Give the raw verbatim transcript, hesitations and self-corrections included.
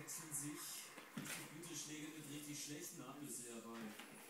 wechseln sich richtig gute Schläge mit richtig schlechten ab bisher bei